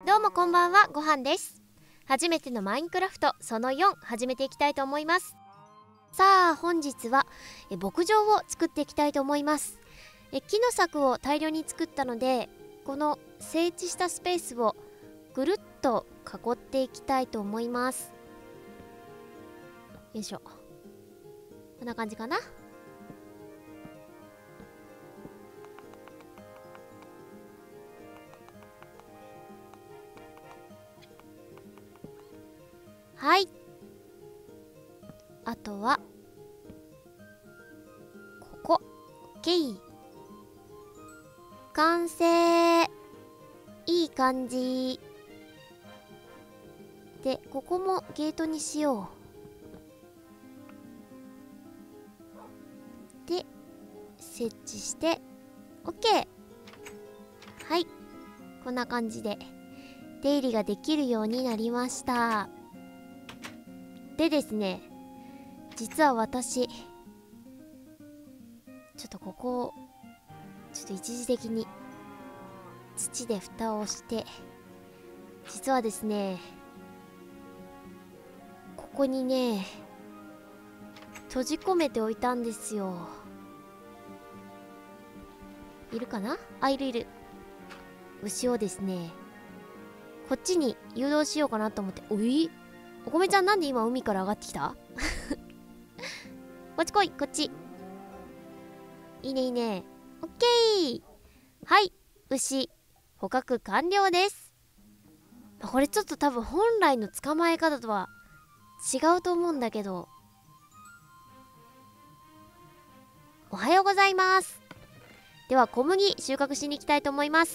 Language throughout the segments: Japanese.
どうもこんばんは、ごはんです。初めてのマインクラフトその4始めていきたいと思います。さあ本日は牧場を作っていきたいと思います。木の柵を大量に作ったので、この整地したスペースをぐるっと囲っていきたいと思います。よいしょ、こんな感じかな。はい、あとはここ OK、 完成。いい感じで、ここもゲートにしよう。で設置して OK。 はい、こんな感じで出入りができるようになりました。でですね、実は私ちょっとここをちょっと一時的に土で蓋をして、実はですね、ここにね閉じ込めておいたんですよ。いるかなあ、いるいる。牛をですねこっちに誘導しようかなと思って。お米ちゃん、なんで今海から上がってきたこっち来い、こっち。いいねいいね。オッケー。はい、牛捕獲完了です。これちょっと多分本来の捕まえ方とは違うと思うんだけど。おはようございます。では小麦収穫しに行きたいと思います。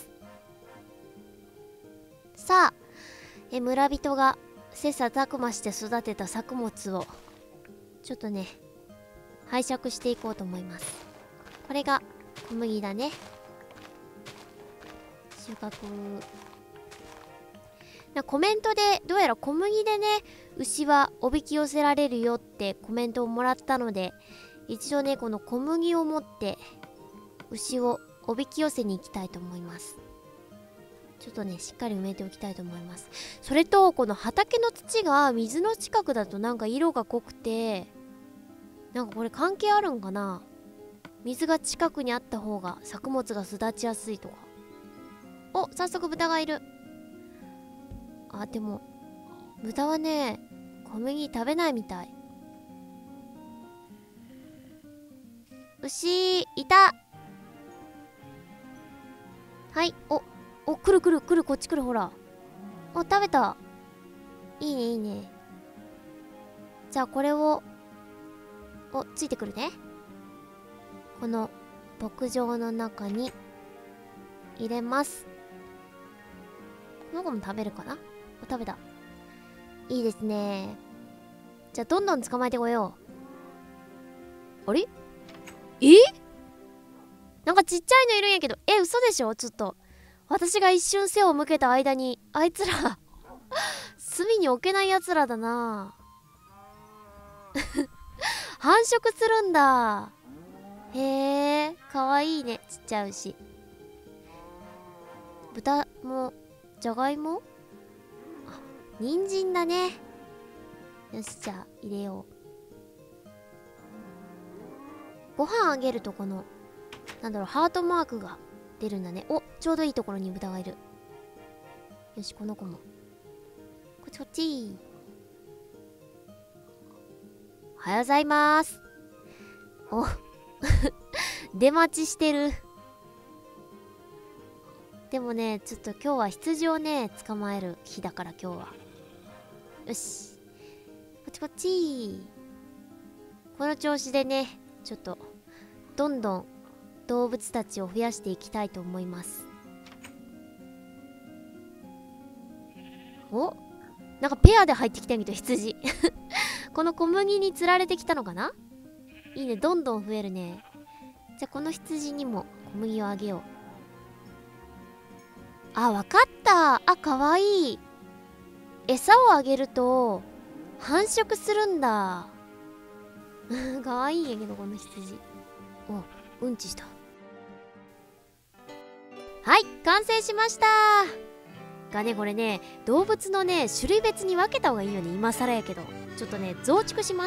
さあ村人が切磋琢磨して育てた作物をちょっとね拝借していこうと思います。これが小麦だね。収穫。コメントでどうやら小麦でね牛はおびき寄せられるよってコメントをもらったので、一応ねこの小麦を持って牛をおびき寄せに行きたいと思います。ちょっとねしっかり埋めておきたいと思います。それとこの畑の土が水の近くだとなんか色が濃くて、なんかこれ関係あるんかな。水が近くにあった方が作物が育ちやすいとか。お、早速豚がいる。あ、でも豚はね小麦食べないみたい。牛いた。はい、お、来る来る来る、こっち来る。ほら、食べた。いいねいいね。じゃあこれをついてくるね。この牧場の中に入れます。この子も食べるかな。食べた。いいですね。じゃあどんどん捕まえてこよう。あれ、なんかちっちゃいのいるんやけど、嘘でしょ。ちょっと私が一瞬背を向けた間にあいつら隅に置けないやつらだな繁殖するんだ。へえ、かわいいね、ちっちゃい牛。豚もじゃがいも、人参だね。よし、じゃあ入れよう。ご飯あげるとこのなんだろう、ハートマークが出るんだね。ちょうどいいところに豚がいる。よし、この子もこっちこっち。おはようございます。出待ちしてる。でもねちょっと今日は羊をね捕まえる日だから、今日はよし、こっちこっち。この調子でねちょっとどんどん動物たちを増やしていきたいと思います。なんかペアで入ってきたけど羊この小麦に釣られてきたのかな。いいね、どんどん増えるね。じゃあこの羊にも小麦をあげよう。わかった。かわいい。餌をあげると繁殖するんだかわいいんやけど、この羊。うんちした。はい、完成しました。 がね、これね、動物のね種類別に分けた方がいいよね。今更やけどちょっとね増築します。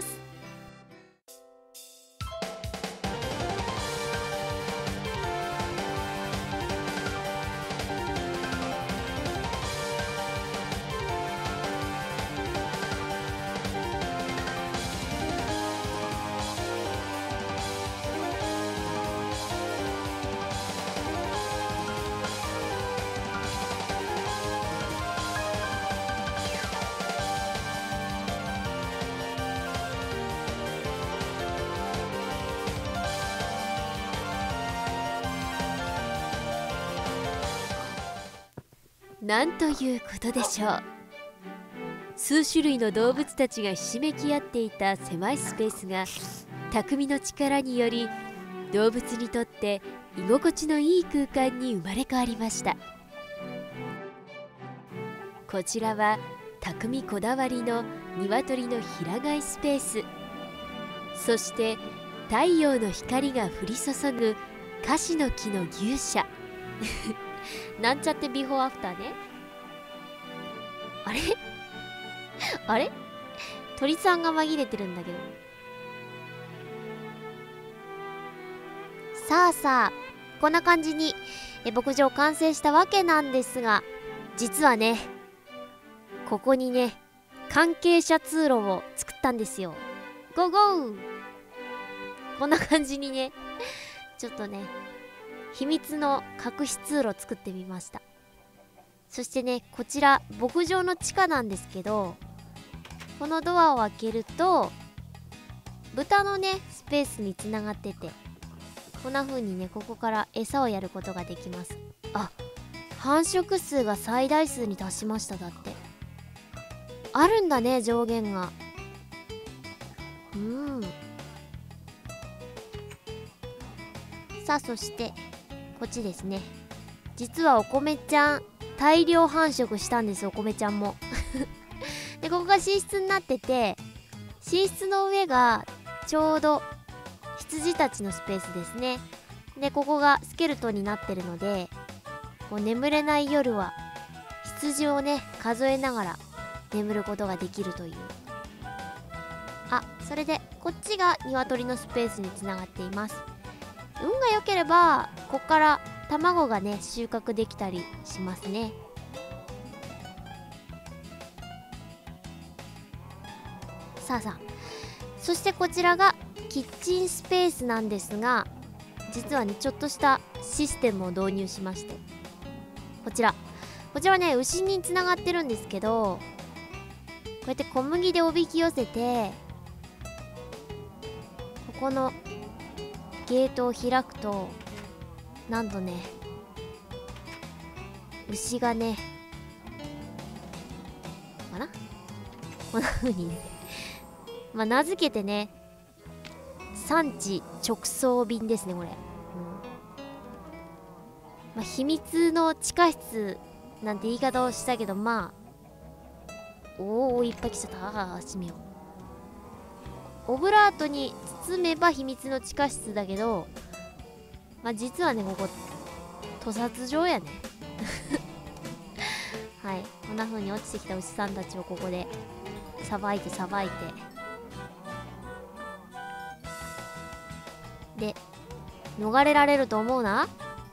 なんということでしょう。数種類の動物たちがひしめき合っていた狭いスペースが匠の力により動物にとって居心地のいい空間に生まれ変わりました。こちらは匠こだわりの鶏の平飼いスペース、そして太陽の光が降り注ぐカシの木の牛舎なんちゃってビフォーアフターね。あれあれ鳥さんが紛れてるんだけど。さあさあ、こんな感じに牧場完成したわけなんですが、実はねここにね関係者通路を作ったんですよ。ゴーゴー。こんな感じにねちょっとね秘密の隠し通路を作ってみました。そしてね、こちら牧場の地下なんですけど、このドアを開けると豚のねスペースにつながってて、こんな風にねここから餌をやることができます。あ、繁殖数が最大数に達しました。だってあるんだね、上限が。さあ、そしてこっちですね。実はお米ちゃん大量繁殖したんです。お米ちゃんもで、ここが寝室になってて、寝室の上がちょうど羊たちのスペースですね。で、ここがスケルトンになってるので、もう眠れない夜は羊をね数えながら眠ることができるという。あ、それでこっちが鶏のスペースにつながっています。運が良ければこっから卵がね収穫できたりしますね。さあさあ、そしてこちらがキッチンスペースなんですが、実はねちょっとしたシステムを導入しまして、こちらはね牛につながってるんですけど、こうやって小麦でおびき寄せて、ここのゲートを開くと、なんとね牛がねかな、こんな風にね名付けてね産地直送便ですねこれ。秘密の地下室なんて言い方をしたけど、おおいっぱい来ちゃった。閉めよう。オブラートに包めば秘密の地下室だけど、実はねここ屠殺場やねはい、こんな風に落ちてきた牛さんたちをここでさばいてで逃れられると思うな。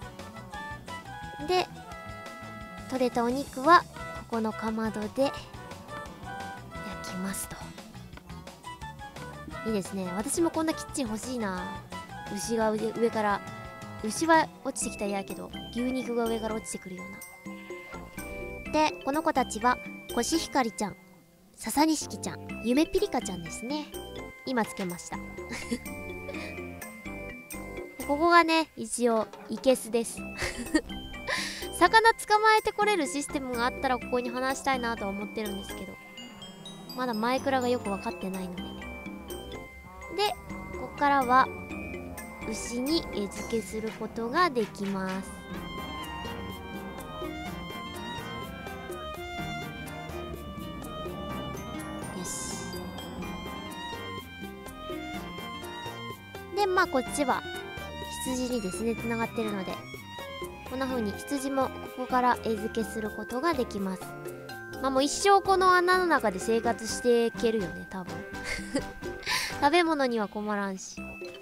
で取れたお肉はここのかまどで焼きますと。いいですね。私もこんなキッチン欲しいな。牛が上から、牛は落ちてきたら嫌やけど牛肉が上から落ちてくるような。でこの子たちはコシヒカリちゃん、ササニシキちゃん、ゆめぴりかちゃんですね。今つけましたここがね一応いけすです魚捕まえてこれるシステムがあったらここに話したいなとは思ってるんですけど、まだマイクラがよく分かってないのでね。でここからは牛に餌付けすることができます。よし。でこっちは羊にですねつながってるので、 こんな風に羊もここから餌付けすることができます。まあもう一生この穴の中で生活していけるよね多分食べ物には困らんし。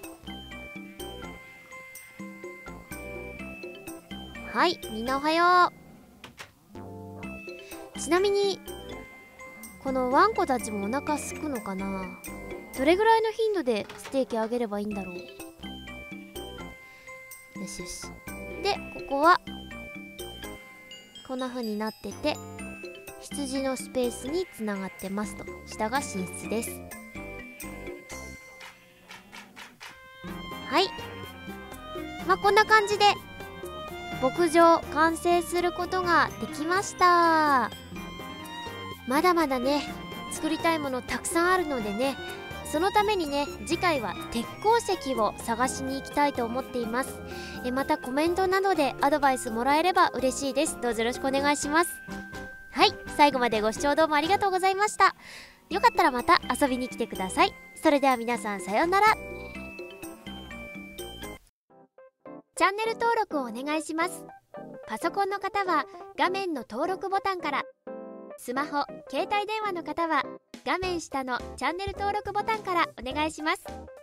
はい、みんなおはよう。ちなみにこのワンコたちもお腹すくのかな。どれぐらいの頻度でステーキあげればいいんだろう。よしよし。でここはこんな風になってて、羊のスペースにつながってますと。下が寝室です。はい、まあこんな感じで牧場完成することができました。まだまだね作りたいものたくさんあるのでね、そのためにね次回は鉄鉱石を探しに行きたいと思っています。またコメントなどでアドバイスもらえれば嬉しいです。どうぞよろしくお願いします。はい、最後までご視聴どうもありがとうございました。よかったらまた遊びに来てください。それでは皆さんさようなら。チャンネル登録をお願いします。パソコンの方は画面の登録ボタンから、スマホ・携帯電話の方は画面下のチャンネル登録ボタンからお願いします。